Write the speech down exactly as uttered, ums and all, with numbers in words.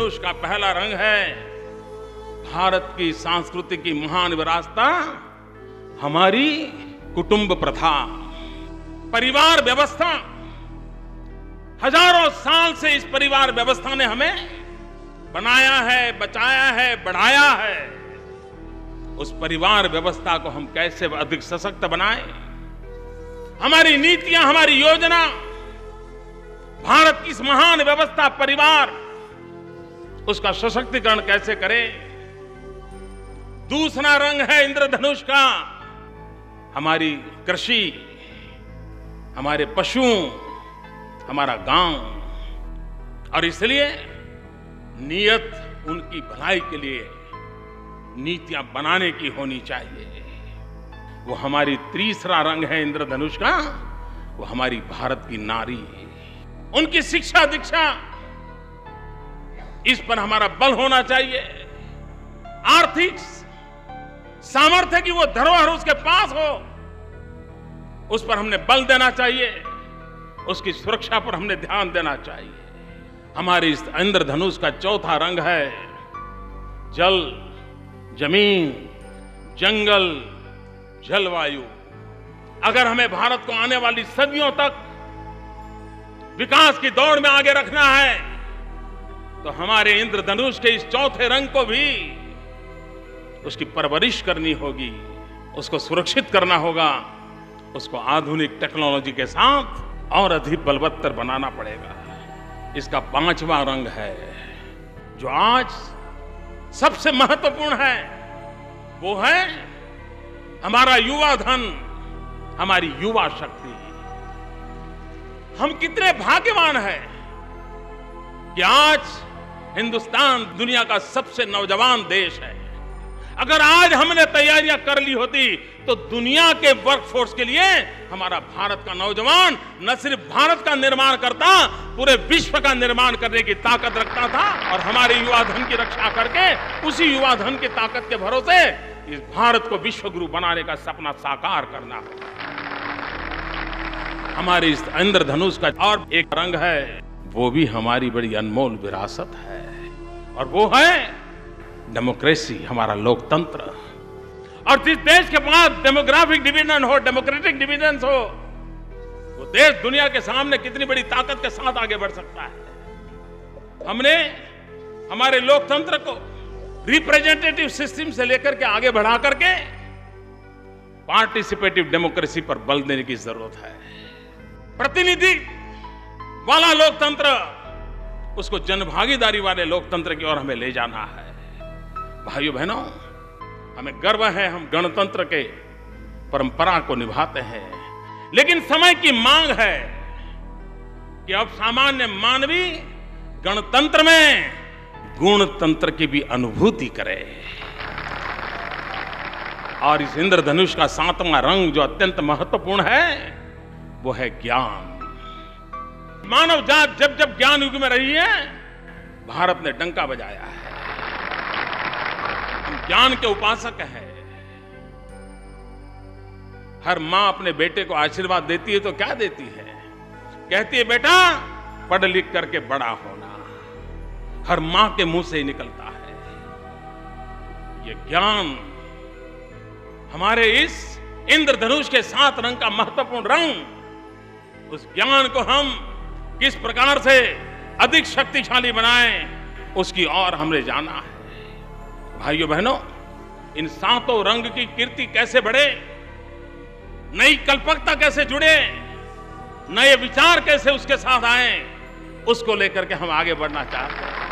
इंद्रधनुष का पहला रंग है भारत की सांस्कृतिक की महान विरासता, हमारी कुटुंब प्रथा, परिवार व्यवस्था। हजारों साल से इस परिवार व्यवस्था ने हमें बनाया है, बचाया है, बढ़ाया है। उस परिवार व्यवस्था को हम कैसे अधिक सशक्त बनाएं? हमारी नीतियां, हमारी योजना, भारत की इस महान व्यवस्था परिवार, उसका सशक्तिकरण कैसे करें? दूसरा रंग है इंद्रधनुष का हमारी कृषि, हमारे पशु, हमारा गांव। और इसलिए नियत उनकी भलाई के लिए नीतियां बनाने की होनी चाहिए। वो हमारी तीसरा रंग है इंद्रधनुष का, वो हमारी भारत की नारी, उनकी शिक्षा दीक्षा, इस पर हमारा बल होना चाहिए। आर्थिक सामर्थ्य की वो धरोहर उसके पास हो, उस पर हमने बल देना चाहिए, उसकी सुरक्षा पर हमने ध्यान देना चाहिए। हमारे इस इंद्रधनुष का चौथा रंग है जल, जमीन, जंगल, जलवायु। अगर हमें भारत को आने वाली सदियों तक विकास की दौड़ में आगे रखना है तो हमारे इंद्रधनुष के इस चौथे रंग को भी उसकी परवरिश करनी होगी, उसको सुरक्षित करना होगा, उसको आधुनिक टेक्नोलॉजी के साथ और अधिक बलवत्तर बनाना पड़ेगा। इसका पांचवा रंग है जो आज सबसे महत्वपूर्ण है, वो है हमारा युवा धन, हमारी युवा शक्ति। हम कितने भाग्यवान हैं कि आज हिंदुस्तान दुनिया का सबसे नौजवान देश है। अगर आज हमने तैयारियां कर ली होती तो दुनिया के वर्कफोर्स के लिए हमारा भारत का नौजवान न सिर्फ भारत का निर्माण करता, पूरे विश्व का निर्माण करने की ताकत रखता था। और हमारे युवा धन की रक्षा करके उसी युवा धन की ताकत के भरोसे इस भारत को विश्व गुरु बनाने का सपना साकार करना होगा। हमारे इस इंद्रधनुष का और एक रंग है, वो भी हमारी बड़ी अनमोल विरासत है, और वो है डेमोक्रेसी, हमारा लोकतंत्र। और जिस देश के पास डेमोग्राफिक डिविडेंड हो, डेमोक्रेटिक डिविडेंड्स हो, वो देश दुनिया के सामने कितनी बड़ी ताकत के साथ आगे बढ़ सकता है। हमने हमारे लोकतंत्र को रिप्रेजेंटेटिव सिस्टम से लेकर के आगे बढ़ा करके पार्टिसिपेटिव डेमोक्रेसी पर बल देने की जरूरत है। प्रतिनिधि वाला लोकतंत्र, उसको जनभागीदारी वाले लोकतंत्र की ओर हमें ले जाना है। भाइयों बहनों, हमें गर्व है, हम गणतंत्र के परंपरा को निभाते हैं, लेकिन समय की मांग है कि अब सामान्य मानवी गणतंत्र में गुणतंत्र की भी अनुभूति करे। और इस इंद्रधनुष का सातवां रंग जो अत्यंत महत्वपूर्ण है, वो है ज्ञान। मानव जात जब जब ज्ञान युग में रही है, भारत ने डंका बजाया है। हम ज्ञान के उपासक हैं। हर मां अपने बेटे को आशीर्वाद देती है तो क्या देती है? कहती है, बेटा पढ़ लिख करके बड़ा होना। हर मां के मुंह से ही निकलता है। ये ज्ञान हमारे इस इंद्रधनुष के सात रंग का महत्वपूर्ण रंग, उस ज्ञान को हम किस प्रकार से अधिक शक्तिशाली बनाएं, उसकी ओर हमने जाना है। भाइयों बहनों, इन सातों रंग की कीर्ति कैसे बढ़े, नई कल्पकता कैसे जुड़े, नए विचार कैसे उसके साथ आए, उसको लेकर के हम आगे बढ़ना चाहते हैं।